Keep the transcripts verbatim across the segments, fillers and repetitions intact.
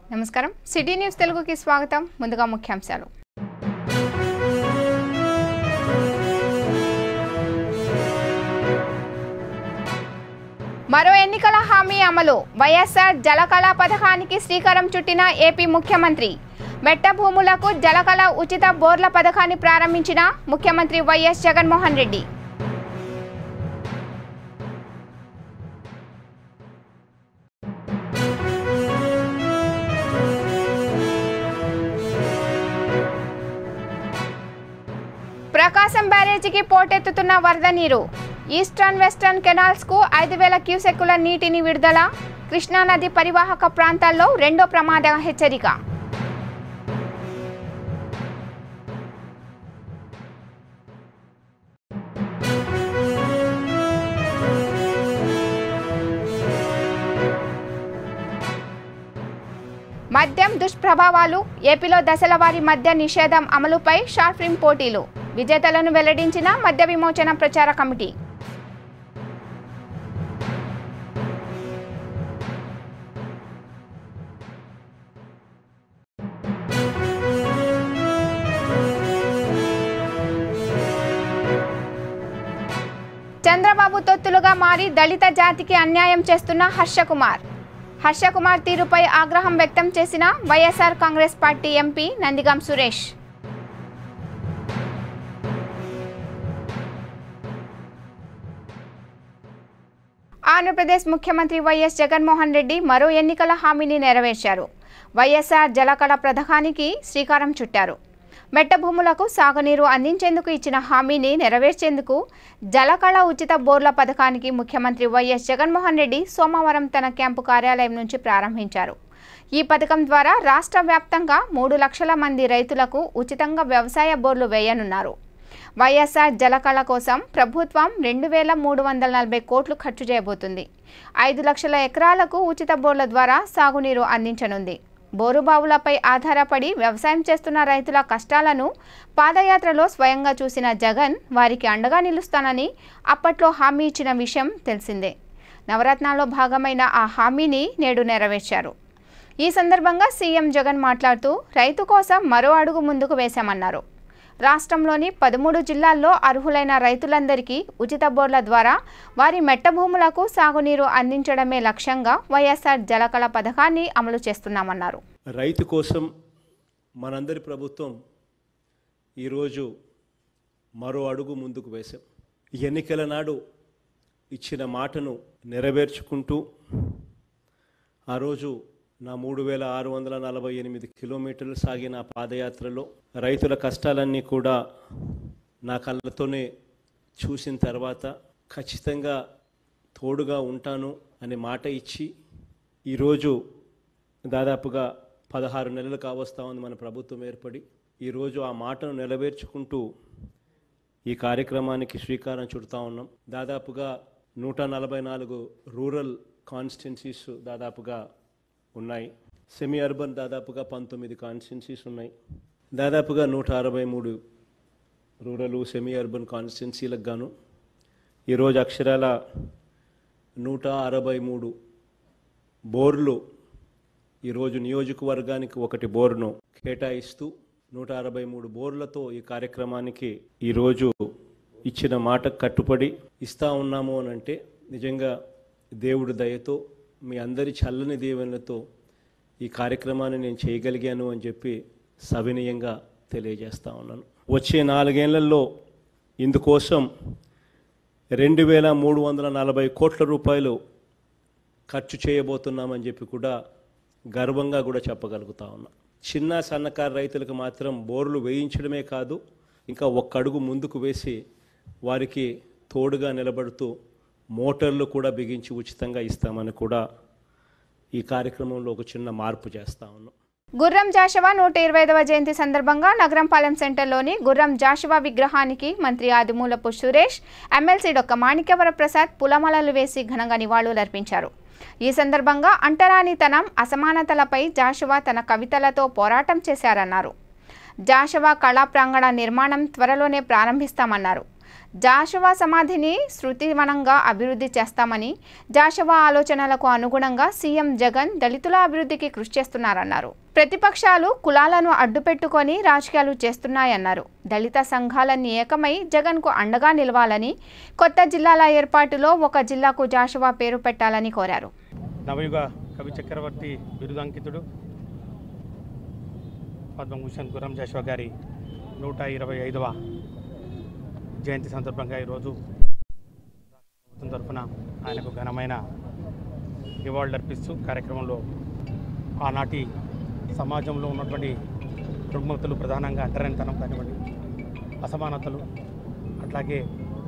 నమస్కారం city news తెలుగుకి స్వాగతం ముందుగా ముఖ్యాంశాలు మరో ఎన్నికల హామీ అమలు వైఎస్ఆర్ జలకళ పథకానికి శ్రీకారం చుట్టిన ఏపీ ముఖ్యమంత్రి మెట్ట భూములకు జలకళ ఉచిత బోర్ల పథకాన్ని ప్రారంభించిన ముఖ్యమంత్రి వైఎస్ జగన్మోహన్ రెడ్డి ప్రకాశం బ్యారేజీకి పోటెత్తుతున్న వరద నీరు ఈస్టర్న్ వెస్టర్న్ కెనాల్స్ కు ఐదు వేల క్యూసెక్కుల నీటిని విడుదల కృష్ణానది పరివాహక ప్రాంతాల్లో రెండో ప్రమాద హెచ్చరిక మద్యం దుష్ప్రభావాలు ఏపీలో దశలవారీ మద్య నిషేధం అమలుపై షార్ట్ ఫిల్మ్ పోటీలు విజేతలను వెల్లడించిన మద్య విమోచన ప్రచార కమిటీ చంద్రబాబు తొత్తులుగా మారి దళిత జాతికి అన్యాయం చేస్తున్న హర్షకుమార్ హర్షకుమార్ తీరుపై ఆగ్రహం వ్యక్తం చేసిన YSR Congress party MP Nandigam Suresh Andhra Pradesh ముఖ్యమంత్రి వైఎస్ జగన్మోహన్ రెడ్డి మరో ఎన్నికల హామీని నెరవేర్చారు. వైఎస్ఆర్ జలకళ పథకానికి శ్రీకారం చుట్టారు. మెట్ట భూములకు సాగునీరు అందించేందుకు ఇచ్చిన హామీని నెరవేర్చేందుకు జలకళ ఉచిత బోర్ల పథకానికి ముఖ్యమంత్రి వైఎస్ జగన్మోహన్ రెడ్డి సోమవారం తన క్యాంపు కార్యాలయం నుంచి ప్రారంభించారు. ఈ పథకం ద్వారా రాష్ట్ర వ్యాప్తంగా మూడు లక్షల మంది రైతులకు ఉచితంగా వ్యవసాయ బోర్లు వేయనున్నారు. వైఎస్ఆర్ జలకళ కోసం ప్రభుత్వం రెండు వేల మూడు వందల నలభై కోట్లు ఖర్చు చేయబోతుంది. ఐదు లక్షల ఎకరాలకు ఉచిత బోర్ల ద్వారా సాగునీరు అందించనుంది. బోరుబావులపై ఆధారపడి వ్యవసాయం చేస్తున్న రైతుల కష్టాలను పాదయాత్రలో స్వయంగా చూసిన జగన్ వారికి అండగా నిలుస్తానని అప్పట్లో హామీ ఇచ్చిన విషయం తెలిసిందే. నవరత్నాల్లో భాగమైన ఆ హామీని నేడు నెరవేర్చారు. ఈ సందర్భంగా సీఎం జగన్ మాట్లాడుతూ రైతు కోసం మరో అడుగు ముందుకు వేశామన్నారు. రాష్ట్రంలోని పదమూడు జిల్లాల్లో అర్హులైన రైతులందరికీ ఉచిత బోర్ల ద్వారా వారి మెట్ట భూములకు సాగునీరు అందించడమే లక్ష్యంగా వైఎస్ఆర్ జలకళ పథకాన్ని అమలు చేస్తున్నామన్నారు. రైతు కోసం మనందరి ప్రభుత్వం ఈరోజు మరో అడుగు ముందుకు వేశాం. ఎన్నికల నాడు ఇచ్చిన మాటను నెరవేర్చుకుంటూ ఆ రోజు నా మూడు వేల ఆరు వందల నలభై ఎనిమిది కిలోమీటర్లు సాగిన పాదయాత్రలో రైతుల కష్టాలన్నీ కూడా నా కళ్ళతోనే చూసిన తర్వాత ఖచ్చితంగా తోడుగా ఉంటాను అనే మాట ఇచ్చి ఈరోజు దాదాపుగా పదహారు నెలలు కావస్తా ఉంది మన ప్రభుత్వం ఏర్పడి. ఈరోజు ఆ మాటను నెరవేర్చుకుంటూ ఈ కార్యక్రమానికి శ్రీకారం చుడతా ఉన్నాం. దాదాపుగా నూట నలభై నాలుగు రూరల్ కాన్స్టిట్యున్సీస్ దాదాపుగా ఉన్నాయి. సెమీ అర్బన్ దాదాపుగా పంతొమ్మిది కాన్స్టిట్యున్సీస్ ఉన్నాయి. దాదాపుగా నూట అరవై మూడు రూరల్ సెమీ అర్బన్ కాన్స్టిట్యున్సీలకు గాను ఈరోజు అక్షరాల నూట అరవై మూడు బోర్లు ఈరోజు నియోజకవర్గానికి ఒకటి బోర్ను కేటాయిస్తూ నూట అరవై మూడు బోర్లతో ఈ కార్యక్రమానికి ఈరోజు ఇచ్చిన మాటకు కట్టుబడి ఇస్తూ ఉన్నాము అని అంటే నిజంగా దేవుడి దయతో మీ అందరి చల్లని దీవెనలతో ఈ కార్యక్రమాన్ని నేను చేయగలిగాను అని చెప్పి సవినయంగా తెలియజేస్తా ఉన్నాను. వచ్చే నాలుగేళ్లలో ఇందుకోసం రెండు వేల మూడు వందల నలభై కోట్ల రూపాయలు ఖర్చు చేయబోతున్నామని చెప్పి కూడా గర్వంగా కూడా చెప్పగలుగుతా ఉన్నా. చిన్న సన్నకారు రైతులకు మాత్రం బోర్లు వేయించడమే కాదు, ఇంకా ఒక్క అడుగు ముందుకు వేసి వారికి తోడుగా నిలబడుతూ మోటార్లు కూడా బిగించి ఉచితంగా ఇస్తామని కూడా ఈ కార్యక్రమంలో ఒక చిన్న మార్పు చేస్తా ఉన్నాం. గుర్రం జాషవా నూట ఇరవై ఐదవ జయంతి సందర్భంగా నగరంపాలెం సెంటర్లోని గుర్రం జాషవా విగ్రహానికి మంత్రి ఆదిమూలపు సురేష్, ఎమ్మెల్సీ డొక్క మాణిక్యవర ప్రసాద్ పూలమాలలు వేసి ఘనంగా నివాళులర్పించారు. ఈ సందర్భంగా అంటరానితనం, అసమానతలపై జాషవా తన కవితలతో పోరాటం చేశారన్నారు. జాషవా కళా ప్రాంగణ నిర్మాణం త్వరలోనే ప్రారంభిస్తామన్నారు. జాషువా సమాధిని శృతివనంగా అభివృద్ధి చేస్తామని, జాషువా ఆలోచనలకు అనుగుణంగా సీఎం జగన్ దళితుల అభివృద్ధికి కృషి చేస్తున్నారన్నారు. ప్రతిపక్షాలు కులాలను అడ్డుపెట్టుకొని రాజకీయాలు చేస్తున్నాయన్నారు. దళిత సంఘాలన్నీ ఏకమై జగన్కు అండగా నిలవాలని, కొత్త జిల్లాల ఏర్పాటులో ఒక జిల్లాకు జాషువా పేరు పెట్టాలని కోరారు. నవయుగ కవి చక్రవర్తి బిరుదాంకితుడు పద్మభూషణ్ గుర్రం జాషువా గారి నూట ఇరవై ఐదవ జయంతి సందర్భంగా ఈరోజు ప్రభుత్వం తరఫున ఆయనకు ఘనమైన నివాళులు అర్పిస్తూ కార్యక్రమంలో ఆనాటి సమాజంలో ఉన్నటువంటి రుగ్మతలు, ప్రధానంగా అంటరానితనం కానివ్వండి, అసమానతలు, అట్లాగే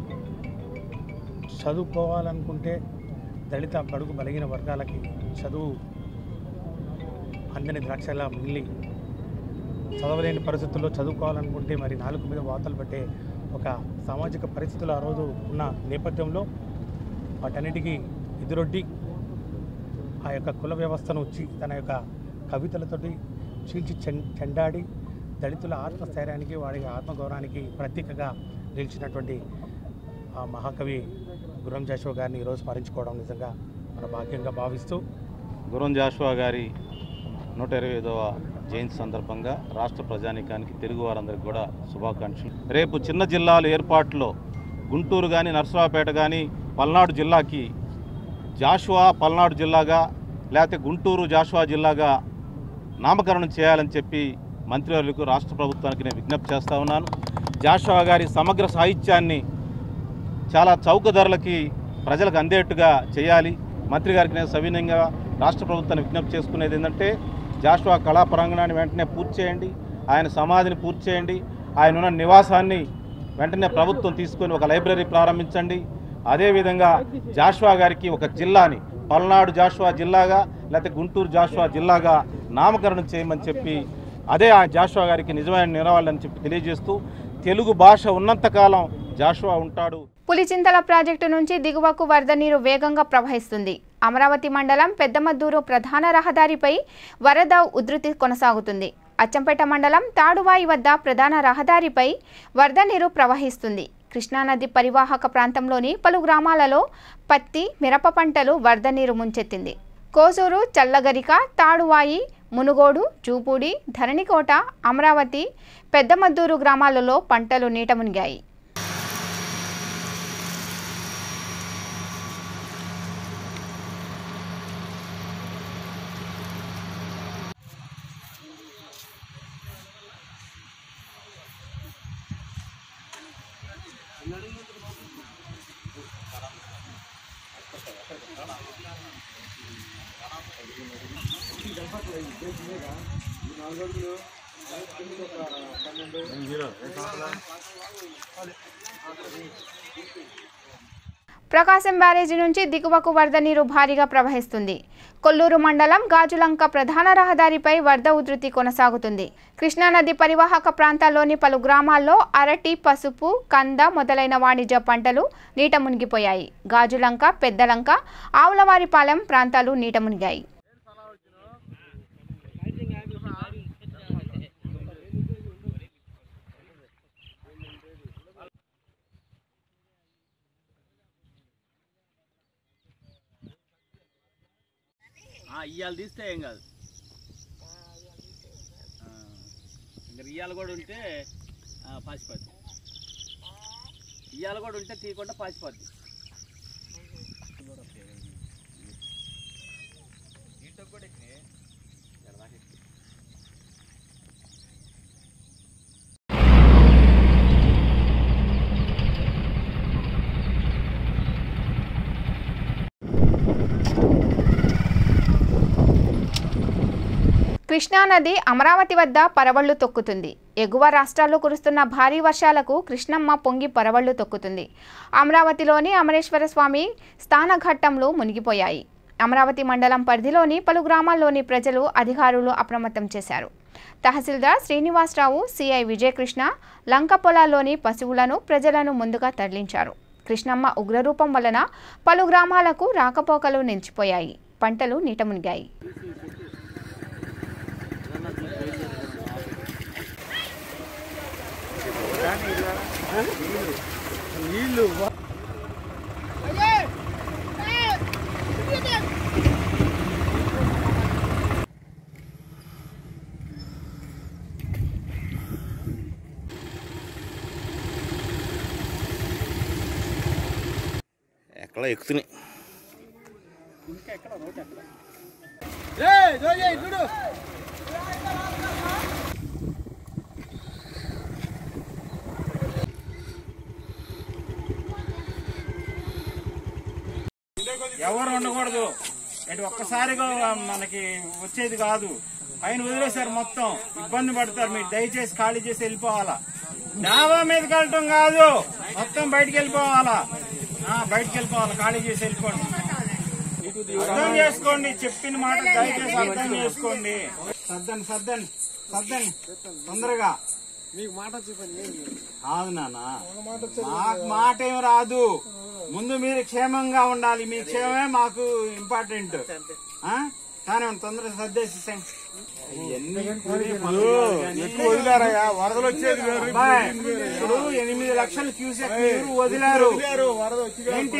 చదువుకోవాలనుకుంటే దళిత బడుగు బలహీన వర్గాలకి చదువు అందని ద్రాక్షలా మిగిలి చదవలేని పరిస్థితుల్లో చదువుకోవాలనుకుంటే మరి నాలుగు మీద వాతలు పెట్టే ఒక సామాజిక పరిస్థితులు ఆ రోజు ఉన్న నేపథ్యంలో వాటన్నిటికీ ఎదురొడ్డి ఆ యొక్క కుల వ్యవస్థను వచ్చి తన యొక్క కవితలతోటి చీల్చి చెండాడి దళితుల ఆత్మస్థైర్యానికి, వాడి ఆత్మగౌరవానికి ప్రతీకగా నిలిచినటువంటి ఆ మహాకవి గుర్రం జాషువా గారిని ఈరోజు స్మరించుకోవడం నిజంగా మన భాగ్యంగా భావిస్తూ, గుర్రం జాషువా గారి నూట ఇరవై ఐదవ జయంతి సందర్భంగా రాష్ట్ర ప్రజానీకానికి, తెలుగు వారందరికీ కూడా శుభాకాంక్షలు. రేపు చిన్న జిల్లాల ఏర్పాటులో గుంటూరు కానీ, నర్సరావుపేట కానీ, పల్నాడు జిల్లాకి జాషువా పల్నాడు జిల్లాగా, లేకపోతే గుంటూరు జాషువా జిల్లాగా నామకరణం చేయాలని చెప్పి మంత్రివర్యులకు, రాష్ట్ర ప్రభుత్వానికి నేను విజ్ఞప్తి చేస్తూ ఉన్నాను. జాషువా గారి సమగ్ర సాహిత్యాన్ని చాలా చౌక ధరలకి ప్రజలకు అందేట్టుగా చేయాలి. మంత్రి గారికి నేను సవినయంగా రాష్ట్ర ప్రభుత్వాన్ని విజ్ఞప్తి చేసుకునేది ఏంటంటే, జాషువా కళా ప్రాంగణాన్ని వెంటనే పూర్తి చేయండి, ఆయన సమాధిని పూర్తి చేయండి, ఆయన ఉన్న నివాసాన్ని వెంటనే ప్రభుత్వం తీసుకొని ఒక లైబ్రరీ ప్రారంభించండి. అదేవిధంగా జాషువా గారికి ఒక జిల్లాని పల్నాడు జాషువా జిల్లాగా, లేకపోతే గుంటూరు జాషువా జిల్లాగా నామకరణం చేయమని చెప్పి, అదే ఆ జాషువా గారికి నిజమైన నిలవాలని చెప్పి తెలియజేస్తూ, తెలుగు భాష ఉన్నంతకాలం జాషువా ఉంటాడు. పులిచింతల ప్రాజెక్టు నుంచి దిగువకు వరద నీరు వేగంగా ప్రవహిస్తుంది. అమరావతి మండలం పెద్దమద్దూరు ప్రధాన రహదారిపై వరద ఉధృతి కొనసాగుతుంది. అచ్చంపేట మండలం తాడువాయి వద్ద ప్రధాన రహదారిపై వరద నీరు ప్రవహిస్తుంది. కృష్ణానది పరివాహక ప్రాంతంలోని పలు గ్రామాలలో పత్తి, మిరప పంటలు వరద నీరు ముంచెత్తింది. కోసూరు, చల్లగరిక, తాడువాయి, మునుగోడు, చూపూడి, ధరణికోట, అమరావతి, పెద్దమద్దూరు గ్రామాలలో పంటలు నీట మునిగాయి. ప్రకాశం బ్యారేజీ నుంచి దిగువకు వరద నీరు భారీగా ప్రవహిస్తుంది. కొల్లూరు మండలం గాజులంక ప్రధాన రహదారిపై వరద ఉధృతి కొనసాగుతుంది. కృష్ణానది పరివాహక ప్రాంతాల్లోని పలు గ్రామాల్లో అరటి, పసుపు, కంద మొదలైన వాణిజ్య పంటలు నీట మునిగిపోయాయి. గాజులంక, పెద్దలంక, ఆవులవారిపాలెం ప్రాంతాలు నీట మునిగాయి. ఇయ్యాలు తీస్తే ఏం కాదు, ఇయ్యాలు కూడా ఉంటే పాసిపోద్ది, ఇయ్యాలు కూడా ఉంటే తీయకుండా పాసిపోద్ది. కృష్ణానది అమరావతి వద్ద పరవళ్లు తొక్కుతుంది. ఎగువ రాష్ట్రాల్లో కురుస్తున్న భారీ వర్షాలకు కృష్ణమ్మ పొంగి పరవళ్లు తొక్కుతుంది. అమరావతిలోని అమరేశ్వర స్వామి స్థానఘట్టంలో మునిగిపోయాయి. అమరావతి మండలం పరిధిలోని పలు గ్రామాల్లోని ప్రజలు, అధికారులు అప్రమత్తం చేశారు. తహసీల్దార్ శ్రీనివాసరావు, సిఐ విజయకృష్ణ లంక పొలాల్లోని పశువులను, ప్రజలను ముందుగా తరలించారు. కృష్ణమ్మ ఉగ్రరూపం వలన పలు గ్రామాలకు రాకపోకలు నిలిచిపోయాయి. పంటలు నీట మునిగాయి. ఎక్కడ ఎక్కుతున్నాయి. ఎవరు ఉండకూడదు, ఇటు ఒక్కసారిగా మనకి వచ్చేది కాదు. పైన వదిలేశారు, మొత్తం ఇబ్బంది పడతారు. మీరు దయచేసి ఖాళీ చేసి వెళ్ళిపోవాలా. డాబా మీదకి వెళ్ళటం కాదు, మొత్తం బయటికి వెళ్ళిపోవాలా. బయటికి వెళ్ళిపోవాలి, ఖాళీ చేసి వెళ్ళిపోండి. అర్థం చేసుకోండి, చెప్పిన మాట దయచేసి అర్థం చేసుకోండి. సర్దని సర్దని సర్దని తొందరగా. మీకు మాట చెప్పండి. కాదు నాన్న, మాకు మాట ఏం రాదు. ముందు మీరు క్షేమంగా ఉండాలి, మీ క్షేమమే మాకు ఇంపార్టెంట్. కానీ తొందరగా సర్దేసి ఎక్కువ వదిలారయ్యా. వరదలు వచ్చేది ఇప్పుడు ఎనిమిది లక్షల క్యూసెక్ నీరు వదిలారు. ఏంటి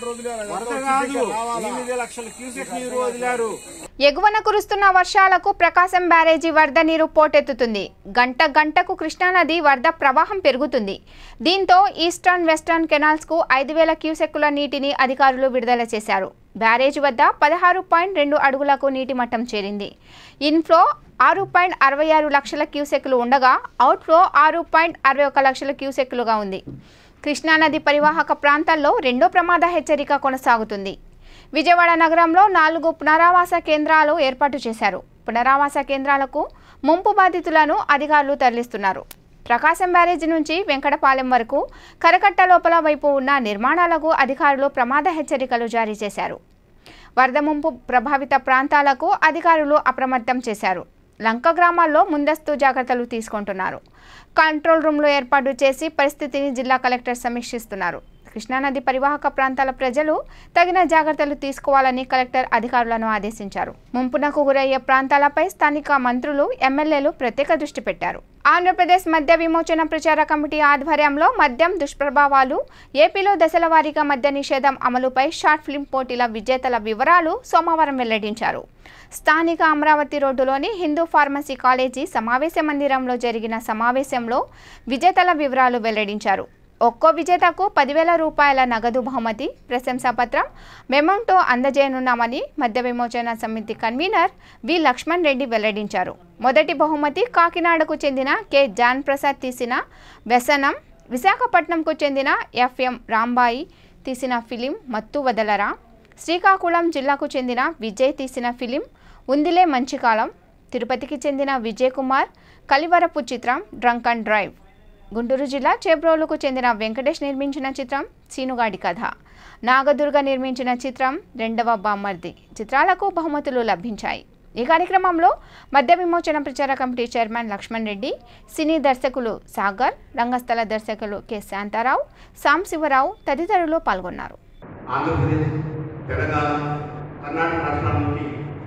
వరద కాదు, ఎనిమిది లక్షల క్యూసెక్ నీరు వదిలారు. ఎగువన కురుస్తున్న వర్షాలకు ప్రకాశం బ్యారేజీ వరద నీరు పోటెత్తుతుంది. గంట గంటకు కృష్ణానది వరద ప్రవాహం పెరుగుతుంది. దీంతో ఈస్టర్న్ వెస్టర్న్ కెనాల్స్ కు ఐదు వేల క్యూసెక్కుల నీటిని అధికారులు విడుదల చేశారు. బ్యారేజీ వద్ద పదహారు పాయింట్ రెండు అడుగులకు నీటి మట్టం చేరింది. ఇన్ఫ్లో ఆరు పాయింట్ అరవై ఆరు లక్షల క్యూసెక్కులు ఉండగా అవుట్ఫ్లో ఆరు పాయింట్ అరవై ఒక లక్షల క్యూసెక్కులుగా ఉంది. కృష్ణానది పరివాహక ప్రాంతాల్లో రెండో ప్రమాద హెచ్చరిక కొనసాగుతుంది. విజయవాడ నగరంలో నాలుగు పునరావాస కేంద్రాలు ఏర్పాటు చేశారు. పునరావాస కేంద్రాలకు ముంపు బాధితులను అధికారులు తరలిస్తున్నారు. ప్రకాశం బ్యారేజీ నుంచి వెంకటపాలెం వరకు కరకట్ట లోపల వైపు ఉన్న నిర్మాణాలకు అధికారులు ప్రమాద హెచ్చరికలు జారీ చేశారు. వరద ముంపు ప్రభావిత ప్రాంతాలకు అధికారులు అప్రమత్తం చేశారు. లంక గ్రామాల్లో ముందస్తు జాగ్రత్తలు తీసుకుంటున్నారు. కంట్రోల్ రూమ్లు ఏర్పాటు చేసి పరిస్థితిని జిల్లా కలెక్టర్ సమీక్షిస్తున్నారు. కృష్ణానది పరివాహక ప్రాంతాల ప్రజలు తగిన జాగ్రత్తలు తీసుకోవాలని కలెక్టర్ అధికారులను ఆదేశించారు. ముంపునకు గురయ్యే ప్రాంతాలపై స్థానిక మంత్రులు, ఎమ్మెల్యేలు ప్రత్యేక దృష్టి పెట్టారు. ఆంధ్రప్రదేశ్ మద్య విమోచన ప్రచార కమిటీ ఆధ్వర్యంలో మద్యం దుష్ప్రభావాలు, ఏపీలో దశల వారీగా మద్య నిషేధం అమలుపై షార్ట్ ఫిల్మ్ పోటీల విజేతల వివరాలు సోమవారం వెల్లడించారు. స్థానిక అమరావతి రోడ్డులోని హిందూ ఫార్మసీ కాలేజీ సమావేశ మందిరంలో జరిగిన సమావేశంలో విజేతల వివరాలు వెల్లడించారు. ఒక్కో విజేతకు పదివేల రూపాయల నగదు బహుమతి, ప్రశంసాపత్రం, మెమోంటో అందజేయనున్నామని మద్య విమోచన సమితి కన్వీనర్ వి లక్ష్మణ్ రెడ్డి వెల్లడించారు. మొదటి బహుమతి కాకినాడకు చెందిన కె జాన్ ప్రసాద్ తీసిన వ్యసనం, విశాఖపట్నంకు చెందిన ఎఫ్ఎం రాంబాయి తీసిన ఫిలిం మత్తు వదలరా, శ్రీకాకుళం జిల్లాకు చెందిన విజయ్ తీసిన ఫిలిం ఉందిలే మంచి కాలం, తిరుపతికి చెందిన విజయ్ కుమార్ కలివరపు చిత్రం డ్రంక్ అండ్ డ్రైవ్, గుంటూరు జిల్లా చేబ్రోలుకు చెందిన వెంకటేష్ నిర్మించిన చిత్రం సీనుగాడి కథ, నాగదుర్గ నిర్మించిన చిత్రం రెండవ బామ్మర్ది చిత్రాలకు బహుమతులు లభించాయి. ఈ కార్యక్రమంలో మద్య విమోచన ప్రచార committee chairman Laxman Reddy, cine దర్శకులు సాగర్, రంగస్థల దర్శకులు కె శాంతారావు, సాంశివరావు తదితరులు పాల్గొన్నారు. ఆంధ్రప్రదేశ్, తెలంగాణ, కర్ణాటక రాష్ట్రాల నుండి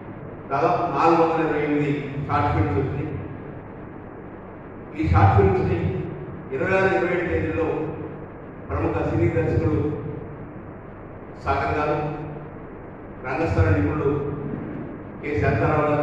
దాదాపు నాలుగు వందల ఇరవై ఎనిమిది షార్ట్ ఫిల్మ్స్ వచ్చినాయి. ఈ షార్ట్ ఫిల్మ్స్ని ఇరవై ఆరు ఇరవై ఏడు తేదీలో ప్రముఖ సినీ దర్శకుడు సాగర్ గారు, రంగస్థల నిపుణులు కె శాంతారావు గారు,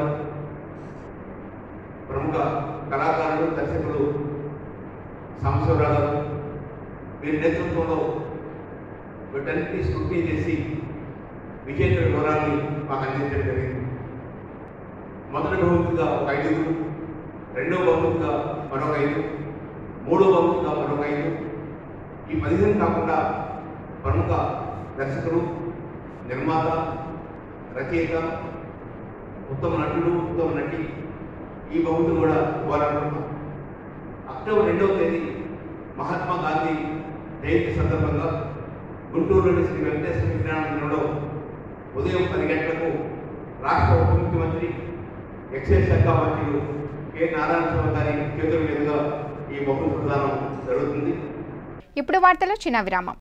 ప్రముఖ కళాకారులు దర్శకులు సాంశివరావు గారు వీరి నేతృత్వంలో వీటన్నిటినీ స్క్రూటినీ చేసి విజేతల వివరాన్ని మాకు అందించడం జరిగింది. మొదటి బహుమతిగా ఒక ఐదుగురు, రెండవ బహుమతిగా మరొక ఐదు, మూడవ బహుమతిగా మరొక ఐదు, ఈ పదిహేను కాకుండా ప్రముఖ దర్శకులు, నిర్మాత, రచయిత, ఉత్తమ నటుడు, ఉత్తమ నటి ఈ బహుమతులు కూడా ఇవ్వాలనుకుంటున్నాం. అక్టోబర్ రెండవ తేదీ మహాత్మా గాంధీ జయంతి సందర్భంగా గుంటూరులోని శ్రీ వెంకటేశ్వర విజ్ఞానంలో ఉదయం పది గంటలకు రాష్ట్ర ఉప ముఖ్యమంత్రి, ఎక్సైజ్ శాఖ మంత్రులు కె నారాయణ స్వామి గారి చేతుల మీదుగా ఈ బహుమతి ప్రదానం జరుగుతుంది. ఇప్పుడు వార్తలో చిన్న విరామం.